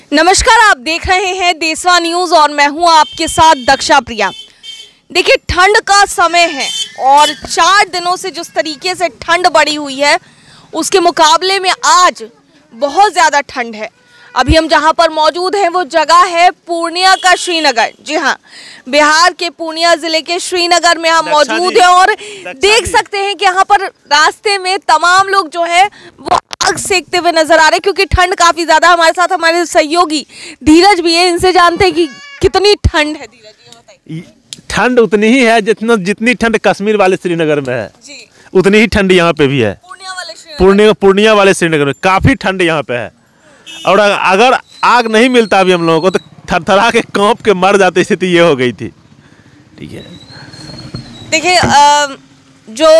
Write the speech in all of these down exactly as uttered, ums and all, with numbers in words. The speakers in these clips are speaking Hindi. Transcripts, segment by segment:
नमस्कार, आप देख रहे हैं देशवा न्यूज और मैं हूं आपके साथ दक्षा प्रिया। देखिए, ठंड का समय है और चार दिनों से जिस तरीके से ठंड बढ़ी हुई है उसके मुकाबले में आज बहुत ज़्यादा ठंड है। अभी हम जहां पर मौजूद हैं वो जगह है पूर्णिया का श्रीनगर। जी हां, बिहार के पूर्णिया जिले के श्रीनगर में हम मौजूद हैं और देख सकते हैं कि यहाँ पर रास्ते में तमाम लोग जो है वो आग सेकते हुए नजर आ रहे हैं, क्योंकि ठंड काफी ज्यादा। हमारे साथ हमारे सहयोगी धीरज भी है, इनसे जानते हैं कि कितनी ठंड है। धीरज, ये बताइए। ठंड उतनी ही है जितना जितनी ठंड कश्मीर वाले श्रीनगर में है जी, उतनी ही ठंड यहाँ पे भी है। पूर्णिया वाले श्रीनगर पूर्णिया वाले श्रीनगर में काफी ठंड यहाँ पे है। और अगर आग नहीं मिलता अभी हम लोगों को तो थरथरा के कांप के मर जाते, स्थिति ये हो गई थी। ठीक है, देखिए जो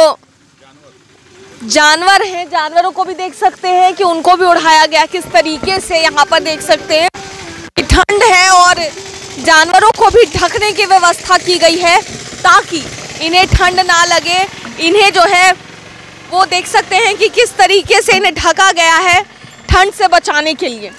जानवर हैं, जानवरों को भी देख सकते हैं कि उनको भी उड़ाया गया किस तरीके से। यहाँ पर देख सकते हैं कि ठंड है और जानवरों को भी ढकने की व्यवस्था की गई है ताकि इन्हें ठंड ना लगे। इन्हें जो है वो देख सकते हैं कि किस तरीके से इन्हें ढका गया है ठंड से बचाने के लिए।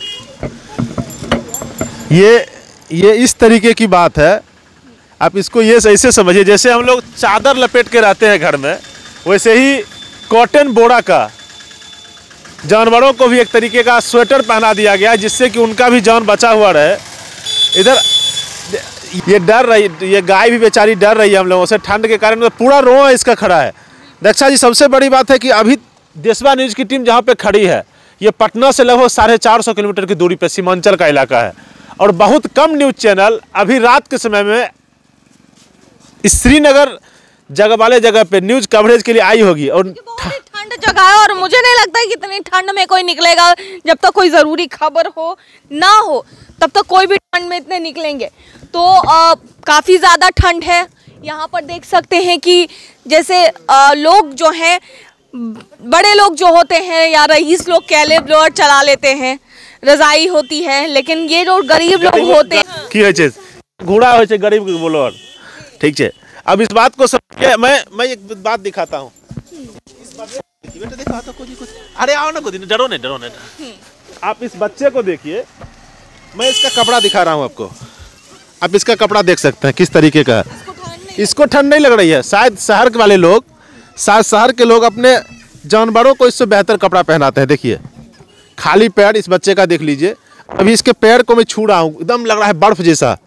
ये ये इस तरीके की बात है। आप इसको ये ऐसे समझिए, जैसे हम लोग चादर लपेट के रहते हैं घर में, वैसे ही कॉटन बोरा का जानवरों को भी एक तरीके का स्वेटर पहना दिया गया है, जिससे कि उनका भी जान बचा हुआ रहे। इधर ये डर रही, ये गाय भी बेचारी डर रही है हम लोगों से ठंड के कारण। पूरा रोआ इसका खड़ा है। दक्षा जी, सबसे बड़ी बात है कि अभी देशवा न्यूज की टीम जहाँ पे खड़ी है, ये पटना से लगभग साढ़े चार सौ किलोमीटर की दूरी पे सीमांचल का इलाका है और बहुत कम न्यूज चैनल अभी रात के समय में इस श्रीनगर जगह वाले जगह पे न्यूज कवरेज के लिए आई होगी। और ठंड जगह है और मुझे नहीं लगता है कि इतनी ठंड में कोई निकलेगा। जब तक तो कोई ज़रूरी खबर हो ना हो तब तक तो कोई भी ठंड में इतने निकलेंगे। तो आ, काफ़ी ज़्यादा ठंड है। यहाँ पर देख सकते हैं कि जैसे आ, लोग जो हैं, बड़े लोग जो होते हैं या रईस लोग कैले ब्लोअर चला लेते हैं, रजाई होती है, लेकिन ये जो गरीब लोग होते हैं की है घोड़ा हो गरीब ब्लोअर। ठीक है, अब इस बात को समझिए। मैं मैं एक बात दिखाता हूँ। बेटा दिखाता कुछ कुछ अरे आओ ना, कुछ डरो नहीं डरो नहीं। आप इस बच्चे को देखिए, मैं इसका कपड़ा दिखा रहा हूँ आपको। आप इसका कपड़ा देख सकते हैं किस तरीके का है। इसको ठंड नहीं लग रही है। शायद शहर के वाले लोग, शायद शहर के लोग अपने जानवरों को इससे बेहतर कपड़ा पहनाते हैं। देखिए, खाली पैर इस बच्चे का देख लीजिए। अभी इसके पैर को मैं छू रहा हूँ, एकदम लग रहा है बर्फ जैसा।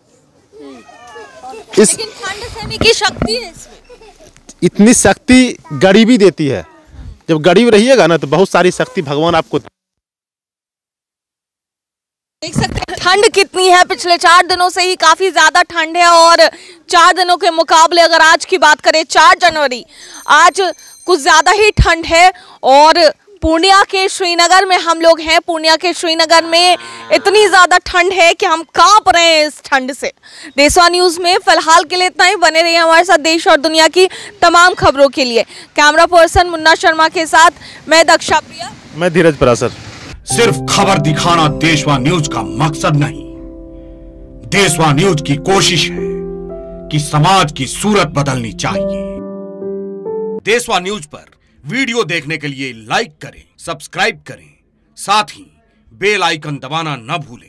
इस ठंड सहने की शक्ति है इसमें। इतनी शक्ति गरीबी देती है। जब गरीब रहिएगा ना तो बहुत सारी शक्ति भगवान आपको। देख सकते हैं ठंड कितनी है। पिछले चार दिनों से ही काफी ज्यादा ठंड है और चार दिनों के मुकाबले अगर आज की बात करें, चार जनवरी, आज कुछ ज्यादा ही ठंड है। और पूर्णिया के श्रीनगर में हम लोग हैं। पूर्णिया के श्रीनगर में इतनी ज़्यादा ठंड है कि हम कांप रहे हैं इस ठंड से। देशवा न्यूज़ में फिलहाल के लिए इतना ही। बने रहिए हमारे साथ देश और दुनिया की तमाम खबरों के लिए। कैमरा पर्सन मुन्ना शर्मा के साथ मैं दक्षा प्रिया, मैं धीरज परासर। सिर्फ खबर दिखाना देशवा न्यूज का मकसद नहीं। देशवा न्यूज की कोशिश है कि समाज की सूरत बदलनी चाहिए। देशवा न्यूज पर वीडियो देखने के लिए लाइक करें, सब्सक्राइब करें, साथ ही बेल आइकन दबाना न भूलें।